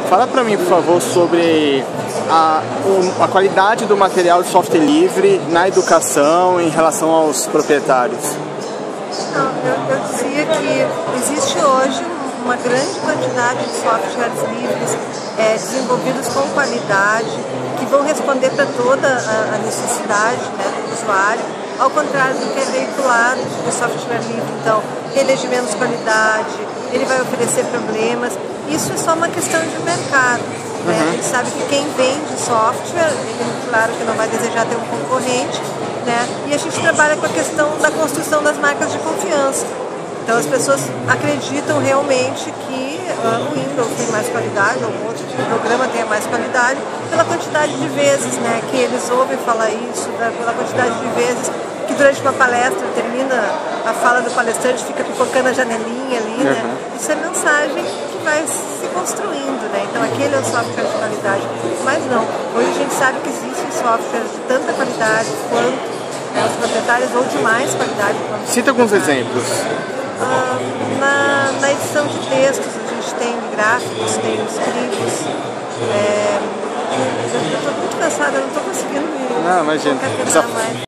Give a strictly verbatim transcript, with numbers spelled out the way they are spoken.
Fala para mim, por favor, sobre a, o, a qualidade do material de software livre na educação em relação aos proprietários. Não, eu, eu dizia que existe hoje uma grande quantidade de softwares livres é, desenvolvidos com qualidade, que vão responder para toda a, a necessidade, né, do usuário, ao contrário do que é veiculado do software livre. Então, ele é de menos qualidade, ele vai oferecer problemas. Isso é só uma questão de mercado. Né? Uhum. A gente sabe que quem vende software, ele, claro que não vai desejar ter um concorrente, né? E a gente trabalha com a questão da construção das marcas de confiança. Então as pessoas acreditam realmente que uh, o Windows tem mais qualidade, ou outro programa tenha mais qualidade, pela quantidade de vezes, né, que eles ouvem falar isso, né, pela quantidade de vezes que durante uma palestra termina a fala do palestrante, fica pipocando a janelinha ali, né? Uhum. Isso é mensagem que vai se construindo, né? Então aquele é o software de qualidade. Mas não, hoje a gente sabe que existem softwares de tanta qualidade quanto né, os proprietários, ou de mais qualidade quanto os Cita alguns exemplos. Ah, na, na edição de textos a gente tem gráficos, tem escritos. É, eu estou muito cansada, eu não estou conseguindo me Não, imagina. concatenar mais.